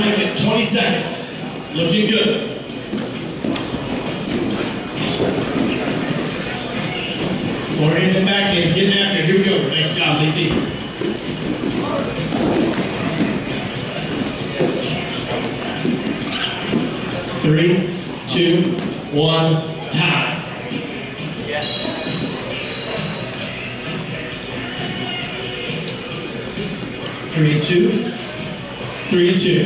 blanket, 20 seconds. Looking good. Forehand and backhand, getting after it. Here we go. Nice job, DT. Three, two, one, time. Three and two. Three and two.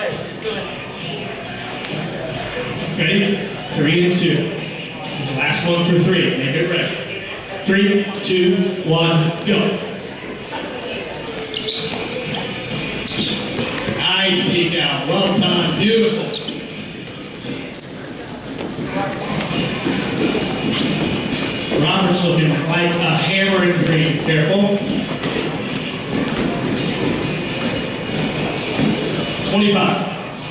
Ready? 3 and 2. This is the last one for 3. Make it ready. 3, 2, 1, go. Nice peek out. Well done. Beautiful. Robert's looking like a hammer and green. Careful. 25.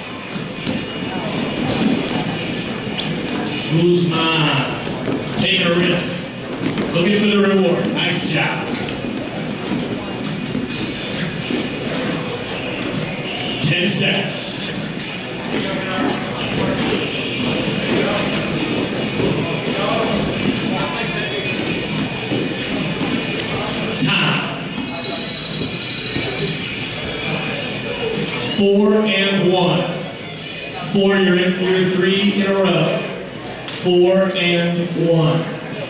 Guzman, taking a risk, looking for the reward. Nice job. 10 seconds. Time. 4 and 1. 4, you're in for your 3 in a row. 4 and 1.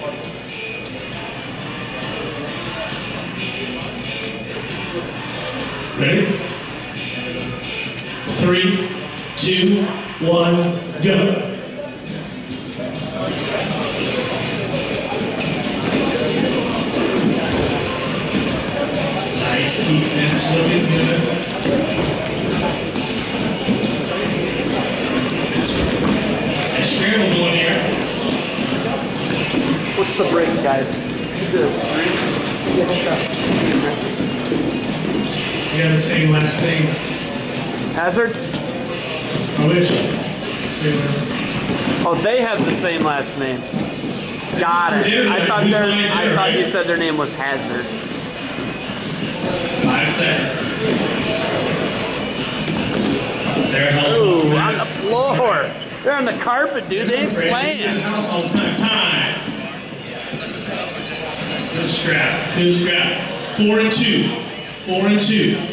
Ready? 3, 2, 1, go. Nice defense, looking good. Scramble going here. What's the break, guys? We got the same last name. Hazard? I wish. Oh, they have the same last name. Got it. I thought you said their name was Hazard. 5 seconds. They're held Ooh, on the floor. They're on the carpet, dude. They ain't playing. Time. Good scrap. Good scrap. 4 and 2. 4 and 2.